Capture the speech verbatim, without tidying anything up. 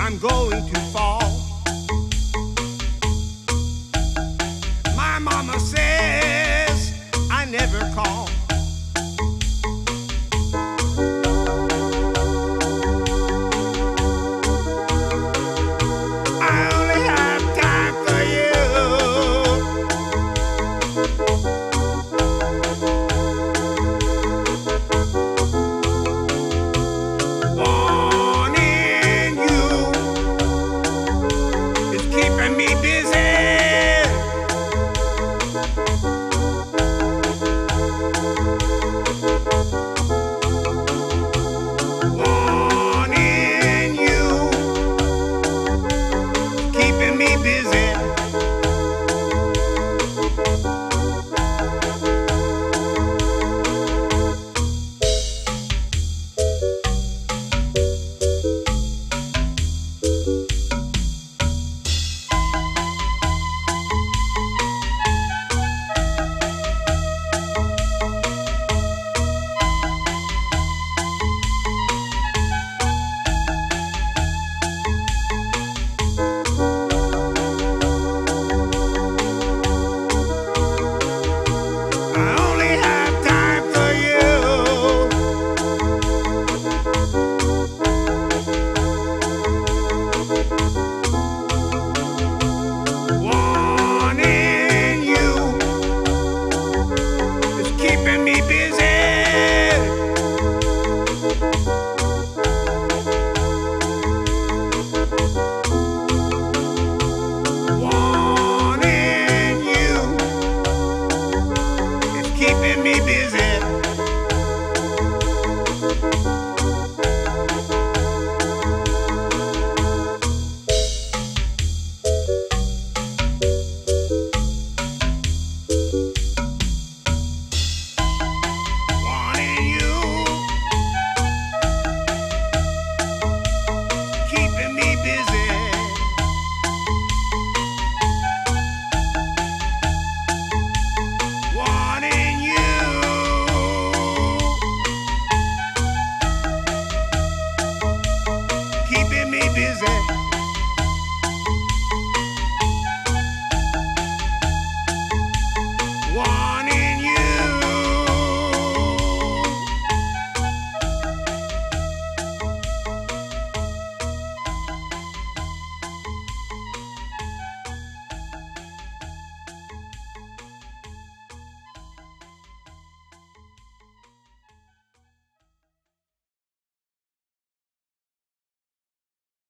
I'm going to fall. My mama says I never call. I only have time for you. Wanting you is keeping me busy. Wanting you, keeping me busy. Keeping me busy. Wanting you, keeping me busy. Wanting you, keeping me busy. Wanting